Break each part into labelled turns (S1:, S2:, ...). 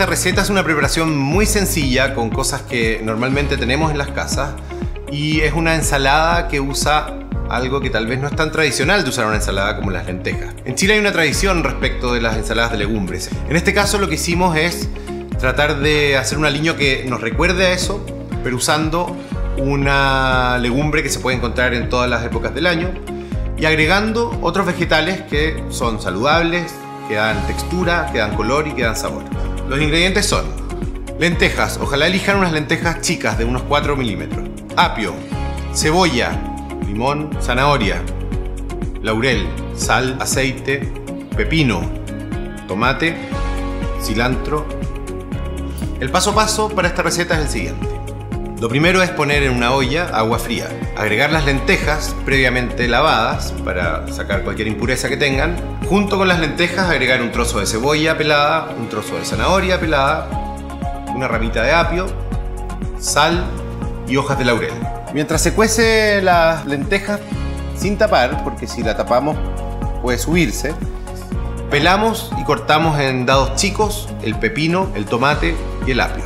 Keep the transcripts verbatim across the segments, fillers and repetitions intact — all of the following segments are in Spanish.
S1: esta receta es una preparación muy sencilla con cosas que normalmente tenemos en las casas y es una ensalada que usa algo que tal vez no es tan tradicional de usar una ensalada como las lentejas. En Chile hay una tradición respecto de las ensaladas de legumbres. En este caso lo que hicimos es tratar de hacer un aliño que nos recuerde a eso, pero usando una legumbre que se puede encontrar en todas las épocas del año y agregando otros vegetales que son saludables, que dan textura, que dan color y que dan sabor. Los ingredientes son lentejas, ojalá elijan unas lentejas chicas de unos cuatro milímetros, apio, cebolla, limón, zanahoria, laurel, sal, aceite, pepino, tomate, cilantro. El paso a paso para esta receta es el siguiente. Lo primero es poner en una olla agua fría, agregar las lentejas previamente lavadas para sacar cualquier impureza que tengan. Junto con las lentejas agregar un trozo de cebolla pelada, un trozo de zanahoria pelada, una ramita de apio, sal y hojas de laurel. Mientras se cuece las lentejas sin tapar, porque si la tapamos puede subirse, pelamos y cortamos en dados chicos el pepino, el tomate y el apio.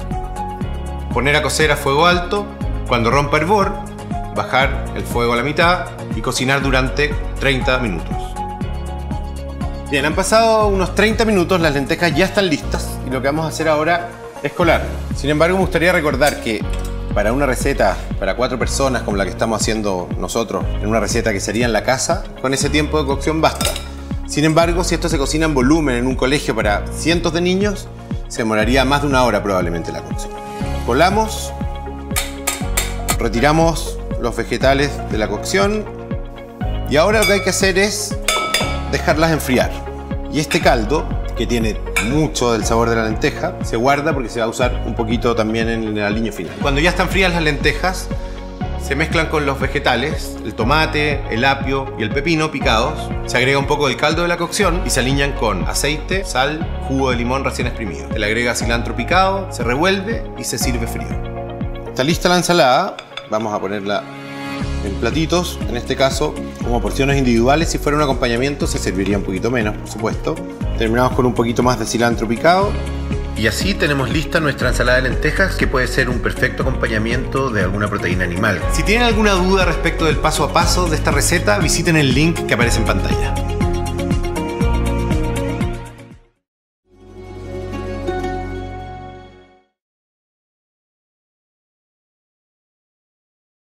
S1: Poner a cocer a fuego alto, cuando rompa hervor, bajar el fuego a la mitad y cocinar durante treinta minutos. Bien, han pasado unos treinta minutos, las lentejas ya están listas y lo que vamos a hacer ahora es colar. Sin embargo, me gustaría recordar que para una receta para cuatro personas como la que estamos haciendo nosotros, en una receta que sería en la casa, con ese tiempo de cocción basta. Sin embargo, si esto se cocina en volumen en un colegio para cientos de niños, se demoraría más de una hora probablemente la cocción. Colamos, retiramos los vegetales de la cocción y ahora lo que hay que hacer es dejarlas enfriar. Y este caldo, que tiene mucho del sabor de la lenteja, se guarda porque se va a usar un poquito también en el aliño final. Cuando ya están frías las lentejas, se mezclan con los vegetales, el tomate, el apio y el pepino picados. Se agrega un poco del caldo de la cocción y se aliñan con aceite, sal, jugo de limón recién exprimido. Se le agrega cilantro picado, se revuelve y se sirve frío. Está lista la ensalada. Vamos a ponerla en platitos. En este caso, como porciones individuales, si fuera un acompañamiento se serviría un poquito menos, por supuesto. Terminamos con un poquito más de cilantro picado. Y así tenemos lista nuestra ensalada de lentejas, que puede ser un perfecto acompañamiento de alguna proteína animal. Si tienen alguna duda respecto del paso a paso de esta receta, visiten el link que aparece en pantalla.